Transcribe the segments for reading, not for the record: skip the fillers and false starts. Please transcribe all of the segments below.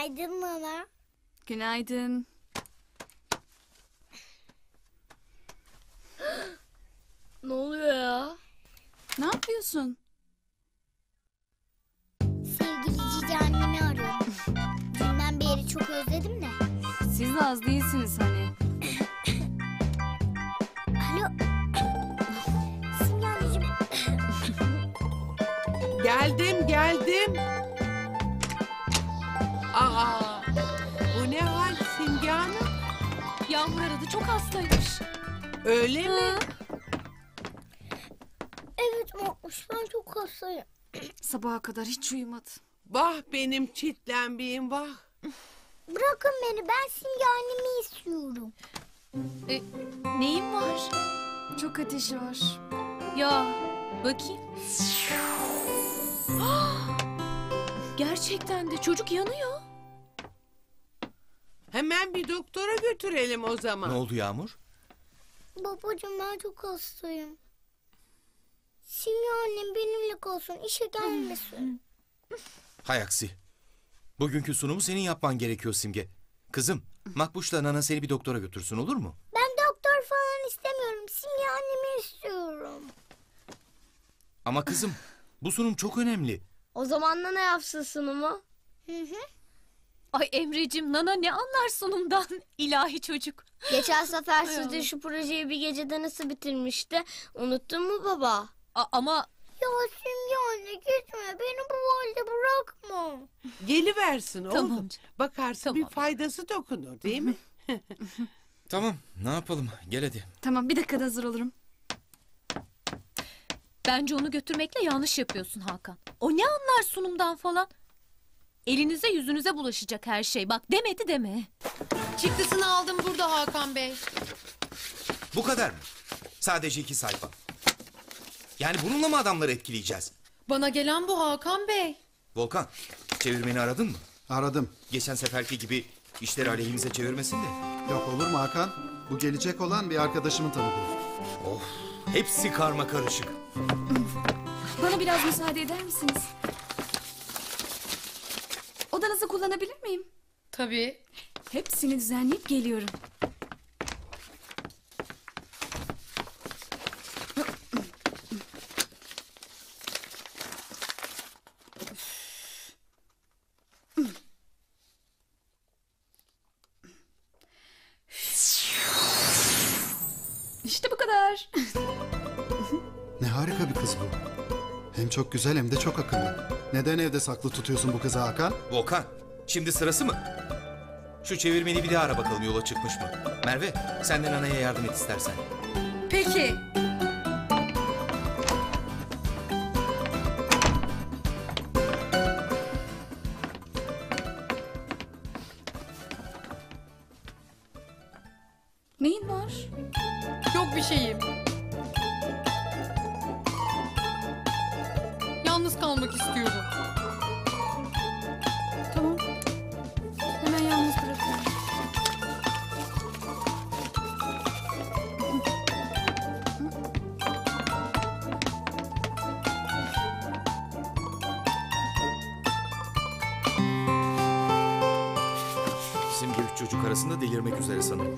Günaydın Nana. Günaydın. Ne oluyor ya? Ne yapıyorsun? Sevgili cici annemi arıyorum. Dünden beri çok özledim de. Siz de az değilsiniz hani. Alo. Simge anneciğim. Geldim. Aa, bu ne hal Simge Hanım? Yağmur aradı, çok hastaymış. Öyle mi? Evet Makbuş, ben çok hastayım. Sabaha kadar hiç uyumadı. Vah benim çitlenbiyim vah. Bırakın beni, ben Simge annemi istiyorum. Neyin var? Çok ateşi var. Ya, bakayım. Gerçekten de çocuk yanıyor. Hemen bir doktora götürelim o zaman. Ne oldu Yağmur? Babacığım, ben çok hastayım. Simge annem benimle kalsın, işe gelmesin. Hay aksi. Bugünkü sunumu senin yapman gerekiyor Simge. Kızım, Makbuş'la Nana seni bir doktora götürsün, olur mu? Ben doktor falan istemiyorum. Simge annemi istiyorum. Ama kızım, bu sunum çok önemli. O zaman ne yapsın sunumu? Ay Emreciğim, Nana ne anlar sunumdan? İlahi çocuk. Geçen sefer sizde şu projeyi bir gecede nasıl bitirmişti? Unuttun mu baba? Ama Ya Simge anne, gitme. Beni bu halde bırakma. Geliversin oğlum. Tamam canım. Bakarsın Tamam. bir faydası dokunur değil mi? Tamam, ne yapalım? Gel hadi. tamam, bir dakikada hazır olurum. Bence onu götürmekle yanlış yapıyorsun Hakan. O ne anlar sunumdan falan? Elinize yüzünüze bulaşacak her şey. Bak demedi deme. Çıktısını aldım burada Hakan Bey. Bu kadar mı? Sadece 2 sayfa. Yani bununla mı adamları etkileyeceğiz? Bana gelen bu Hakan Bey. Volkan, çevirmeni aradın mı? Aradım. Geçen seferki gibi işleri aleyhimize çevirmesin de. Yok olur mu Hakan? Bu gelecek olan bir arkadaşımın tanıdığı. Of, hepsi karma karışık. Bana biraz müsaade eder misiniz? Odanızı kullanabilir miyim? Tabii. Hepsini düzenleyip geliyorum. İşte bu kadar. Ne harika bir kız bu. Hem çok güzel hem de çok akıllı. Neden evde saklı tutuyorsun bu kızı Hakan? Volkan, şimdi sırası mı? Şu çevirmeni bir daha ara bakalım yola çıkmış mı? Merve, sen de Nana'ya yardım et istersen. Peki. Neyin var? Yok bir şeyim. Yalnız kalmak istiyorum. Tamam. Hemen yalnız bırakıyorum. Simge 3 çocuk arasında delirmek üzere sanırım.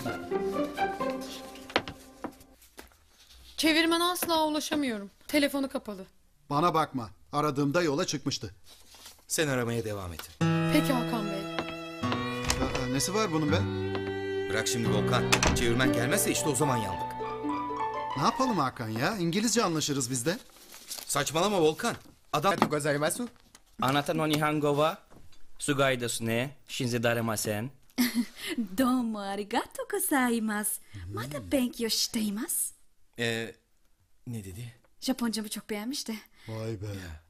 Çevirmen asla ulaşamıyorum. Telefonu kapalı. Bana bakma. Aradığımda yola çıkmıştı. Sen aramaya devam et. Peki Hakan Bey. Nesi var bunun be? Bırak şimdi Volkan. Çevirmen gelmezse işte o zaman yandık. Ne yapalım Hakan ya? İngilizce anlaşırız biz de. Saçmalama Volkan. Adam... ありがとうございます。あなたの日本語はすごいですね。信じられません。 どうもありがとうございます。まだ勉強しています。 Ne dedi? Japoncamı çok beğenmiş de. Vay be.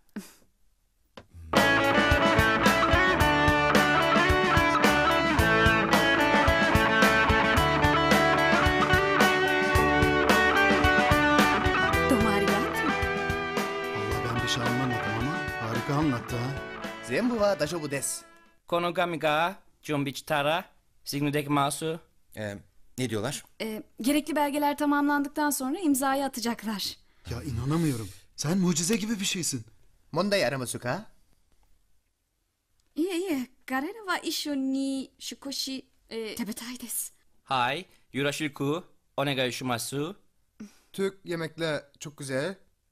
Domo arigato. Vallahi ben bir şey anlamadım ama harika anlattı ha. 全部は大丈夫です。この紙が準備したらすぐできます。 Ne diyorlar? Gerekli belgeler tamamlandıktan sonra imzayı atacaklar. Ya inanamıyorum. Sen mucize gibi bir şeysin. 問題ありますか？ İyi iyi. 彼らは一緒に少し、食べたいです。 Hay, yoroshiku, onegai shimasu. Türk yemekler çok güzel.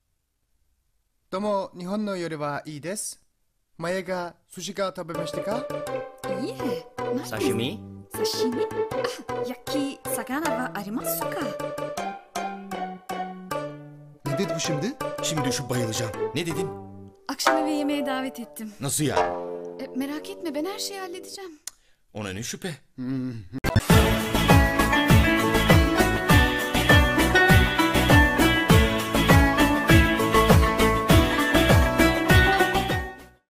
Domo Nihon no yori wa ii desu. Mae ga sushi ga tabemashita ka? いえ、ないです。 Sashimi? 刺身？あ、焼き魚はありますか？ Ne dedi bu şimdi? Şimdi şu bayılacağım. Ne dedin? Akşam eve yemeğe davet ettim. Nasıl ya? Merak etme, ben her şeyi halledeceğim. Ona ne şüphe?